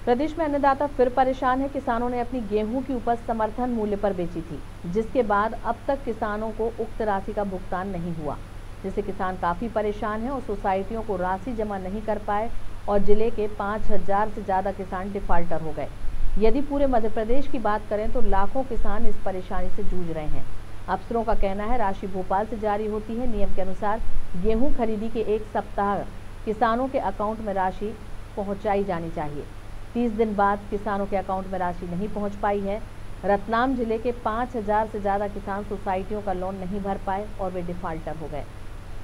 प्रदेश में अन्नदाता फिर परेशान है। किसानों ने अपनी गेहूं की उपज समर्थन मूल्य पर बेची थी, जिसके बाद अब तक किसानों को उक्त राशि का भुगतान नहीं हुआ, जिससे किसान काफी परेशान हैं और सोसाइटियों को राशि जमा नहीं कर पाए और जिले के 5000 से ज्यादा किसान डिफाल्टर हो गए। यदि पूरे मध्य प्रदेश की बात करें तो लाखों किसान इस परेशानी से जूझ रहे हैं। अफसरों का कहना है राशि भोपाल से जारी होती है। नियम के अनुसार गेहूं खरीदी के एक सप्ताह किसानों के अकाउंट में राशि पहुंचाई जानी चाहिए। 30 दिन बाद किसानों के अकाउंट में राशि नहीं पहुंच पाई है। रतलाम जिले के 5000 से ज्यादा किसान सोसाइटियों का लोन नहीं भर पाए और वे डिफाल्टर हो गए।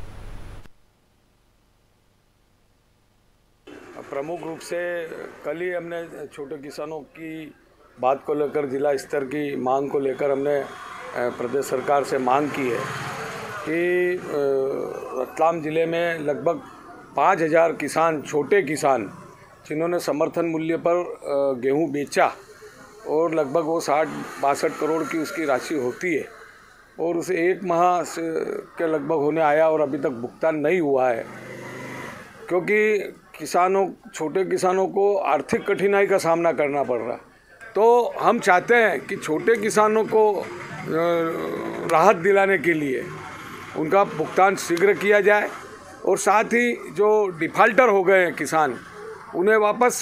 प्रमुख रूप से कल ही हमने छोटे किसानों की बात को लेकर जिला स्तर की मांग को लेकर हमने प्रदेश सरकार से मांग की है कि रतलाम जिले में लगभग 5000 किसान, छोटे किसान जिन्होंने समर्थन मूल्य पर गेहूं बेचा और लगभग वो 60-62 करोड़ की उसकी राशि होती है और उसे 1 माह से के लगभग होने आया और अभी तक भुगतान नहीं हुआ है, क्योंकि छोटे किसानों को आर्थिक कठिनाई का सामना करना पड़ रहा है। तो हम चाहते हैं कि छोटे किसानों को राहत दिलाने के लिए उनका भुगतान शीघ्र किया जाए और साथ ही जो डिफाल्टर हो गए हैं किसान, उन्हें वापस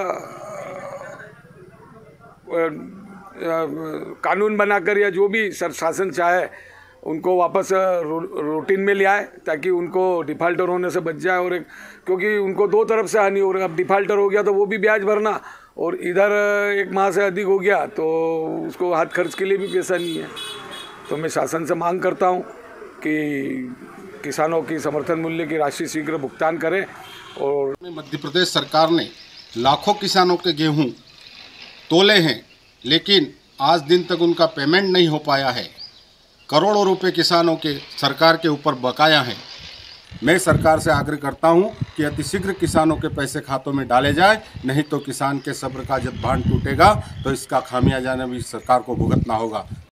कानून बनाकर या जो भी शासन चाहे उनको वापस रूटीन में ले आए, ताकि उनको डिफाल्टर होने से बच जाए। और क्योंकि उनको दो तरफ से हानि हो रही है। अब डिफाल्टर हो गया तो वो भी ब्याज भरना, और इधर 1 माह से अधिक हो गया तो उसको हाथ खर्च के लिए भी पैसा नहीं है। तो मैं शासन से मांग करता हूँ कि किसानों की समर्थन मूल्य की राशि शीघ्र भुगतान करें। और मध्य प्रदेश सरकार ने लाखों किसानों के गेहूं तोले हैं, लेकिन आज दिन तक उनका पेमेंट नहीं हो पाया है। करोड़ों रुपए किसानों के सरकार के ऊपर बकाया है। मैं सरकार से आग्रह करता हूं कि अतिशीघ्र किसानों के पैसे खातों में डाले जाए, नहीं तो किसान के सब्र का जब बांध टूटेगा तो इसका खामियाजा भी सरकार को भुगतना होगा।